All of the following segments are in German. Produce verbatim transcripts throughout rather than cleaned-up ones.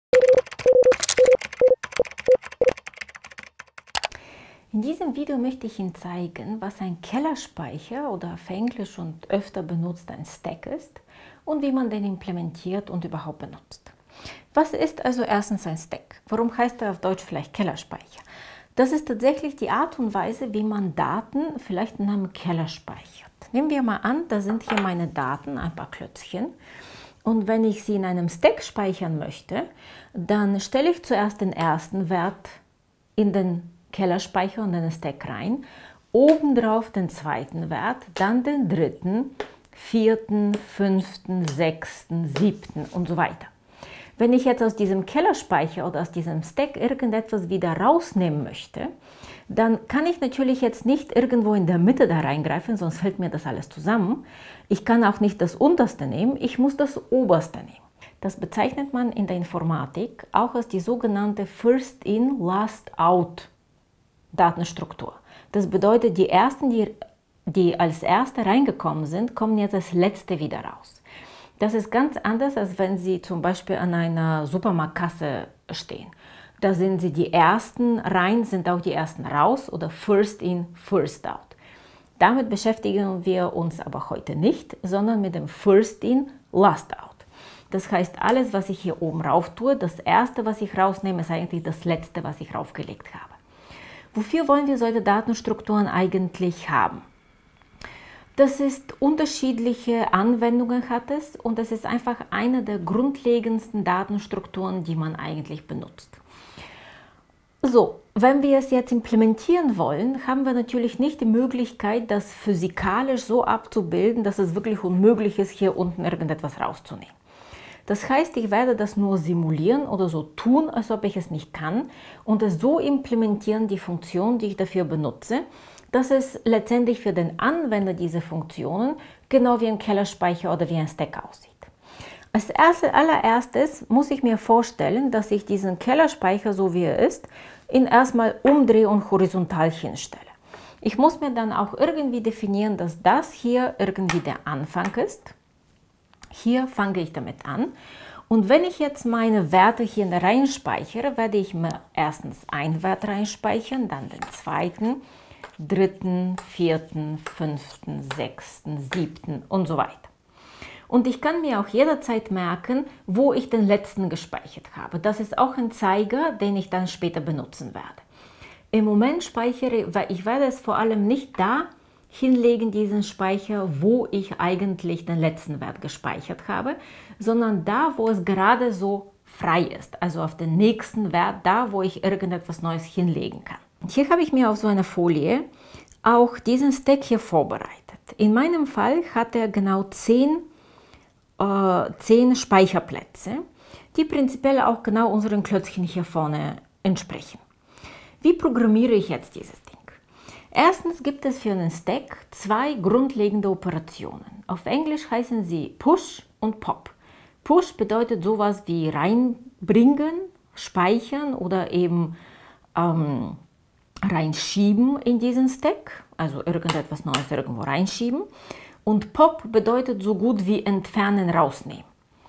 In diesem Video möchte ich Ihnen zeigen, was ein Kellerspeicher oder auf Englisch und öfter benutzt ein Stack ist und wie man den implementiert und überhaupt benutzt. Was ist also erstens ein Stack? Warum heißt er auf Deutsch vielleicht Kellerspeicher? Das ist tatsächlich die Art und Weise, wie man Daten vielleicht in einem Keller speichert. Nehmen wir mal an, da sind hier meine Daten, ein paar Klötzchen. Und wenn ich sie in einem Stack speichern möchte, dann stelle ich zuerst den ersten Wert in den Kellerspeicher und in den Stack rein, obendrauf den zweiten Wert, dann den dritten, vierten, fünften, sechsten, siebten und so weiter. Wenn ich jetzt aus diesem Kellerspeicher oder aus diesem Stack irgendetwas wieder rausnehmen möchte, dann kann ich natürlich jetzt nicht irgendwo in der Mitte da reingreifen, sonst fällt mir das alles zusammen. Ich kann auch nicht das unterste nehmen, ich muss das oberste nehmen. Das bezeichnet man in der Informatik auch als die sogenannte First In, Last Out Datenstruktur. Das bedeutet, die ersten, die, die als erste reingekommen sind, kommen jetzt als letzte wieder raus. Das ist ganz anders, als wenn Sie zum Beispiel an einer Supermarktkasse stehen. Da sind Sie die ersten rein, sind auch die ersten raus oder First In, First Out. Damit beschäftigen wir uns aber heute nicht, sondern mit dem First In, Last Out. Das heißt, alles, was ich hier oben rauf tue, das erste, was ich rausnehme, ist eigentlich das letzte, was ich raufgelegt habe. Wofür wollen wir solche Datenstrukturen eigentlich haben? Das ist unterschiedliche Anwendungen hat es und es ist einfach eine der grundlegendsten Datenstrukturen, die man eigentlich benutzt. So, wenn wir es jetzt implementieren wollen, haben wir natürlich nicht die Möglichkeit, das physikalisch so abzubilden, dass es wirklich unmöglich ist, hier unten irgendetwas rauszunehmen. Das heißt, ich werde das nur simulieren oder so tun, als ob ich es nicht kann und es so implementieren, die Funktion, die ich dafür benutze, dass es letztendlich für den Anwender diese Funktionen genau wie ein Kellerspeicher oder wie ein Stack aussieht. Als allererstes muss ich mir vorstellen, dass ich diesen Kellerspeicher, so wie er ist, ihn erstmal umdrehe und horizontal hinstelle. Ich muss mir dann auch irgendwie definieren, dass das hier irgendwie der Anfang ist. Hier fange ich damit an. Und wenn ich jetzt meine Werte hier reinspeichere, werde ich mir erstens einen Wert reinspeichern, dann den zweiten, dritten, vierten, fünften, sechsten, siebten und so weiter. Und ich kann mir auch jederzeit merken, wo ich den letzten gespeichert habe. Das ist auch ein Zeiger, den ich dann später benutzen werde. Im Moment speichere, weil ich werde es vor allem nicht da hinlegen, diesen Speicher, wo ich eigentlich den letzten Wert gespeichert habe, sondern da, wo es gerade so frei ist, also auf den nächsten Wert, da, wo ich irgendetwas Neues hinlegen kann. Und hier habe ich mir auf so einer Folie auch diesen Stack hier vorbereitet. In meinem Fall hat er genau zehn, äh, zehn Speicherplätze, die prinzipiell auch genau unseren Klötzchen hier vorne entsprechen. Wie programmiere ich jetzt dieses Ding? Erstens gibt es für einen Stack zwei grundlegende Operationen. Auf Englisch heißen sie Push und Pop. Push bedeutet sowas wie reinbringen, speichern oder eben ähm, reinschieben in diesen Stack, also irgendetwas Neues irgendwo reinschieben. Und Pop bedeutet so gut wie entfernen, rausnehmen.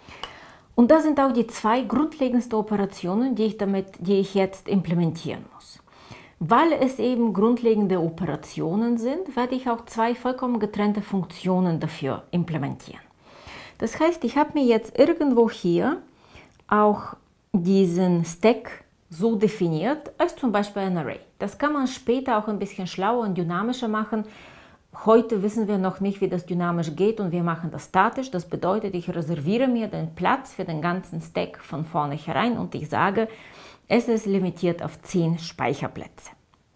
Und das sind auch die zwei grundlegendsten Operationen, die ich, damit, die ich jetzt implementieren muss. Weil es eben grundlegende Operationen sind, werde ich auch zwei vollkommen getrennte Funktionen dafür implementieren. Das heißt, ich habe mir jetzt irgendwo hier auch diesen Stack so definiert, als zum Beispiel ein Array. Das kann man später auch ein bisschen schlauer und dynamischer machen. Heute wissen wir noch nicht, wie das dynamisch geht und wir machen das statisch. Das bedeutet, ich reserviere mir den Platz für den ganzen Stack von vorne herein und ich sage, es ist limitiert auf zehn Speicherplätze.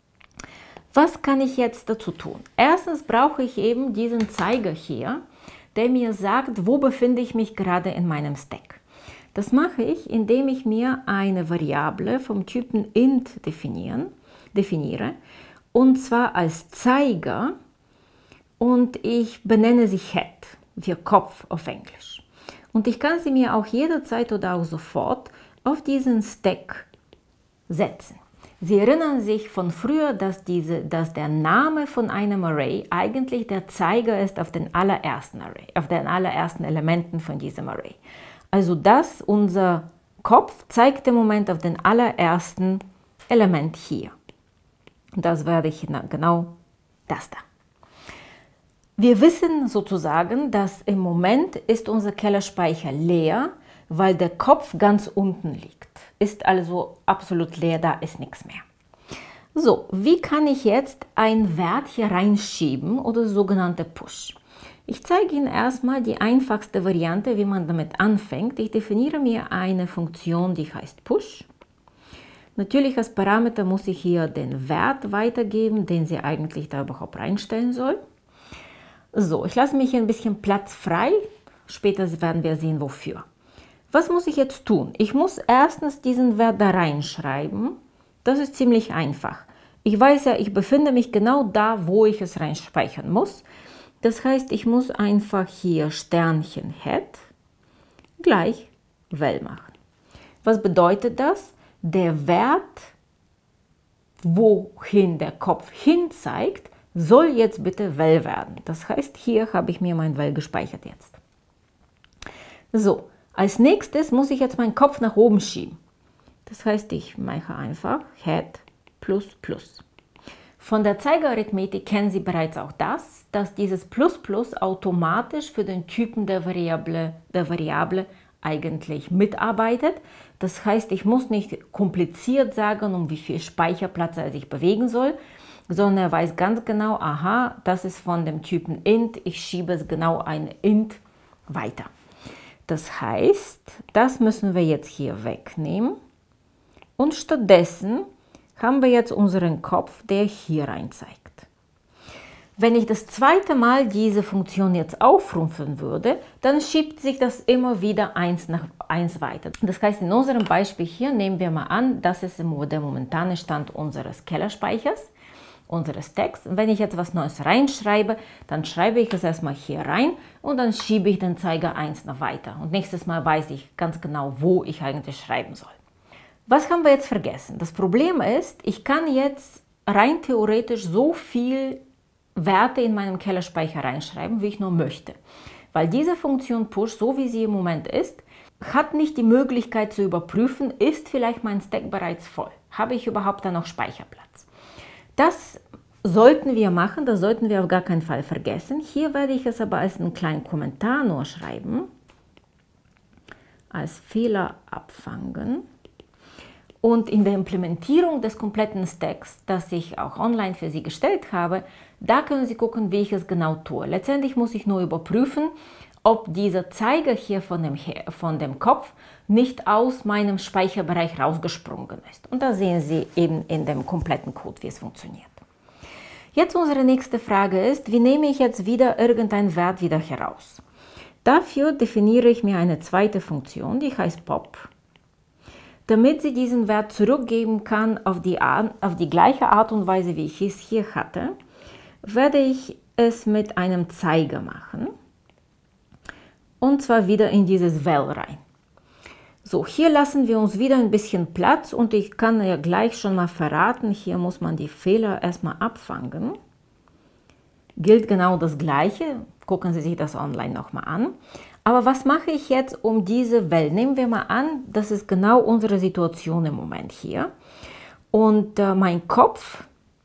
Was kann ich jetzt dazu tun? Erstens brauche ich eben diesen Zeiger hier, der mir sagt, wo befinde ich mich gerade in meinem Stack. Das mache ich, indem ich mir eine Variable vom Typen int definieren, definiere, und zwar als Zeiger, und ich benenne sie Head, für Kopf auf Englisch. Und ich kann sie mir auch jederzeit oder auch sofort auf diesen Stack setzen. Sie erinnern sich von früher, dass, diese, dass der Name von einem Array eigentlich der Zeiger ist auf den allerersten Array, auf den allerersten Elementen von diesem Array. Also dass unser Kopf zeigt im Moment auf den allerersten Element hier. Das werde ich genau das da. Wir wissen sozusagen, dass im Moment ist unser Kellerspeicher leer, weil der Kopf ganz unten liegt. Ist also absolut leer, da ist nichts mehr. So, wie kann ich jetzt einen Wert hier reinschieben oder sogenannte Push? Ich zeige Ihnen erstmal die einfachste Variante, wie man damit anfängt. Ich definiere mir eine Funktion, die heißt Push. Natürlich als Parameter muss ich hier den Wert weitergeben, den sie eigentlich da überhaupt reinstellen soll. So, ich lasse mich hier ein bisschen Platz frei. Später werden wir sehen, wofür. Was muss ich jetzt tun? Ich muss erstens diesen Wert da reinschreiben. Das ist ziemlich einfach. Ich weiß ja, ich befinde mich genau da, wo ich es reinspeichern muss. Das heißt, ich muss einfach hier Sternchen Head gleich Val machen. Was bedeutet das? Der Wert, wohin der Kopf hin zeigt, soll jetzt bitte Val werden. Das heißt, hier habe ich mir mein Val gespeichert jetzt. So, als nächstes muss ich jetzt meinen Kopf nach oben schieben. Das heißt, ich mache einfach Head plus plus. Von der Zeigerarithmetik kennen Sie bereits auch das, dass dieses Plus Plus automatisch für den Typen der Variable, der Variable eigentlich mitarbeitet. Das heißt, ich muss nicht kompliziert sagen, um wie viel Speicherplatz er sich bewegen soll, sondern er weiß ganz genau, aha, das ist von dem Typen int, ich schiebe es genau ein int weiter. Das heißt, das müssen wir jetzt hier wegnehmen und stattdessen haben wir jetzt unseren Kopf, der hier rein zeigt. Wenn ich das zweite Mal diese Funktion jetzt aufrufen würde, dann schiebt sich das immer wieder eins nach eins weiter. Das heißt, in unserem Beispiel hier nehmen wir mal an, das ist der momentane Stand unseres Kellerspeichers, unseres Texts. Und wenn ich jetzt was Neues reinschreibe, dann schreibe ich es erstmal hier rein und dann schiebe ich den Zeiger eins nach weiter. Und nächstes Mal weiß ich ganz genau, wo ich eigentlich schreiben soll. Was haben wir jetzt vergessen? Das Problem ist, ich kann jetzt rein theoretisch so viel Werte in meinem Kellerspeicher reinschreiben, wie ich nur möchte. Weil diese Funktion Push, so wie sie im Moment ist, hat nicht die Möglichkeit zu überprüfen, ist vielleicht mein Stack bereits voll? Habe ich überhaupt da noch Speicherplatz? Das sollten wir machen, das sollten wir auf gar keinen Fall vergessen. Hier werde ich es aber als einen kleinen Kommentar nur schreiben, als Fehler abfangen. Und in der Implementierung des kompletten Stacks, das ich auch online für Sie gestellt habe, da können Sie gucken, wie ich es genau tue. Letztendlich muss ich nur überprüfen, ob dieser Zeiger hier von dem, von dem Kopf nicht aus meinem Speicherbereich rausgesprungen ist. Und da sehen Sie eben in dem kompletten Code, wie es funktioniert. Jetzt unsere nächste Frage ist, wie nehme ich jetzt wieder irgendeinen Wert wieder heraus? Dafür definiere ich mir eine zweite Funktion, die heißt Pop. Damit sie diesen Wert zurückgeben kann auf die, auf die gleiche Art und Weise, wie ich es hier hatte, werde ich es mit einem Zeiger machen. Und zwar wieder in dieses Val rein. So, hier lassen wir uns wieder ein bisschen Platz und ich kann ja gleich schon mal verraten, hier muss man die Fehler erstmal abfangen. Gilt genau das Gleiche, gucken Sie sich das online nochmal an. Aber was mache ich jetzt um diese Val? Nehmen wir mal an, das ist genau unsere Situation im Moment hier. Und äh, mein Kopf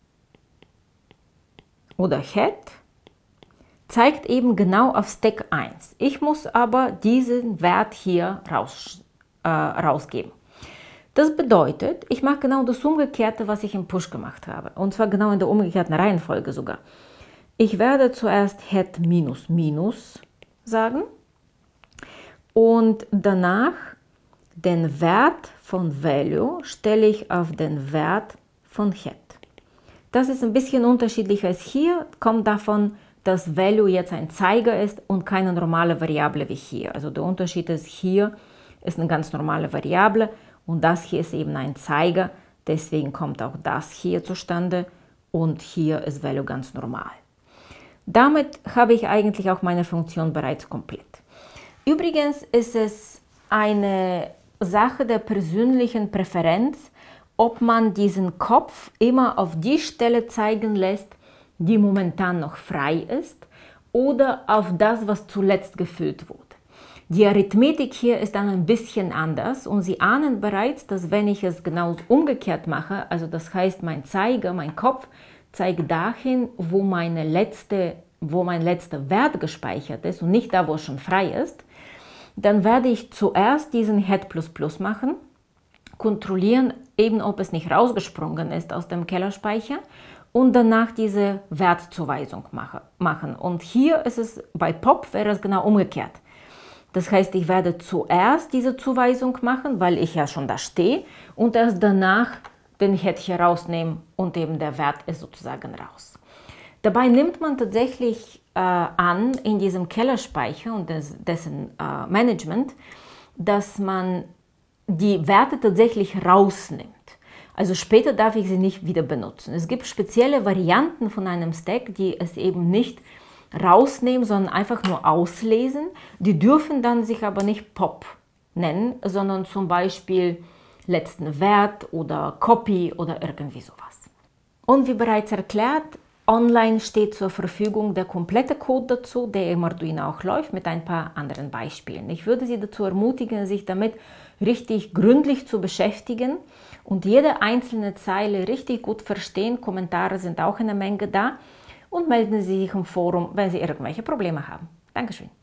oder Head zeigt eben genau auf Stack eins. Ich muss aber diesen Wert hier raus, äh, rausgeben. Das bedeutet, ich mache genau das Umgekehrte, was ich im Push gemacht habe. Und zwar genau in der umgekehrten Reihenfolge sogar. Ich werde zuerst Head minus minus sagen. Und danach den Wert von Value stelle ich auf den Wert von Head. Das ist ein bisschen unterschiedlich als hier, kommt davon, dass Value jetzt ein Zeiger ist und keine normale Variable wie hier. Also der Unterschied ist, hier ist eine ganz normale Variable und das hier ist eben ein Zeiger, deswegen kommt auch das hier zustande und hier ist Value ganz normal. Damit habe ich eigentlich auch meine Funktion bereits komplett. Übrigens ist es eine Sache der persönlichen Präferenz, ob man diesen Kopf immer auf die Stelle zeigen lässt, die momentan noch frei ist, oder auf das, was zuletzt gefüllt wurde. Die Arithmetik hier ist dann ein bisschen anders und Sie ahnen bereits, dass wenn ich es genau umgekehrt mache, also das heißt, mein Zeiger, mein Kopf zeigt dahin, wo, meine letzte, wo mein letzter Wert gespeichert ist und nicht da, wo es schon frei ist, dann werde ich zuerst diesen Head plus plus machen, kontrollieren, eben ob es nicht rausgesprungen ist aus dem Kellerspeicher und danach diese Wertzuweisung mache, machen. Und hier ist es, bei Pop wäre es genau umgekehrt. Das heißt, ich werde zuerst diese Zuweisung machen, weil ich ja schon da stehe und erst danach den Head hier rausnehmen und eben der Wert ist sozusagen raus. Dabei nimmt man tatsächlich äh, an in diesem Kellerspeicher und des, dessen äh, Management, dass man die Werte tatsächlich rausnimmt. Also später darf ich sie nicht wieder benutzen. Es gibt spezielle Varianten von einem Stack, die es eben nicht rausnehmen, sondern einfach nur auslesen. Die dürfen dann sich aber nicht Pop nennen, sondern zum Beispiel letzten Wert oder Copy oder irgendwie sowas. Und wie bereits erklärt, online steht zur Verfügung der komplette Code dazu, der im Arduino auch läuft, mit ein paar anderen Beispielen. Ich würde Sie dazu ermutigen, sich damit richtig gründlich zu beschäftigen und jede einzelne Zeile richtig gut verstehen. Kommentare sind auch eine Menge da. Und melden Sie sich im Forum, wenn Sie irgendwelche Probleme haben. Dankeschön.